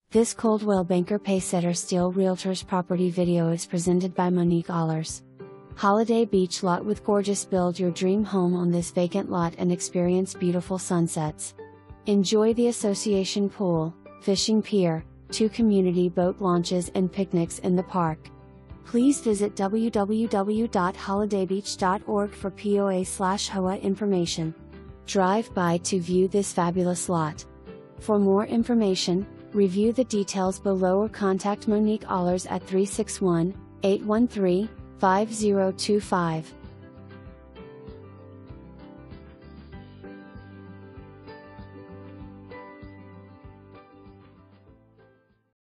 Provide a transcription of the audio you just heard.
This Coldwell Banker Pacesetter Steel Realtors property video is presented by Monique Ahlers. Holiday beach lot with gorgeous. Build your dream home on this vacant lot and experience beautiful sunsets. Enjoy the association pool, fishing pier, 2 community boat launches and picnics in the park. Please visit www.holidaybeach.org for POA/HOA information. Drive by to view this fabulous lot. For more information, review the details below or contact Monique Ahlers at 361-813-5025.